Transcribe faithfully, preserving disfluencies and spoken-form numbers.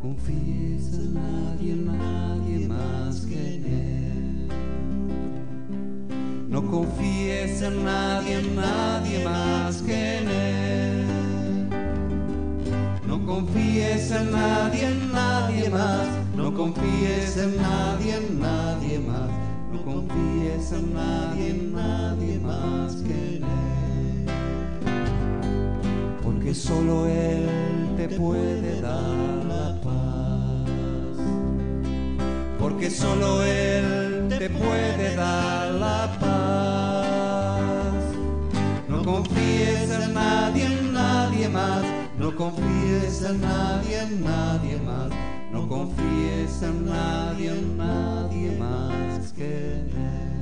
confíes en nadie, nadie más que en Él. No confíes en nadie, nadie más que en Él. No confíes en nadie, nadie más. No confíes en nadie, nadie más. No confíes en nadie, nadie más que en Él. Porque solo Él te puede dar la paz. Porque solo Él te puede dar la paz. No confíes en nadie, nadie más. No confíes en nadie, nadie más. No confíes en nadie, nadie más que en Él.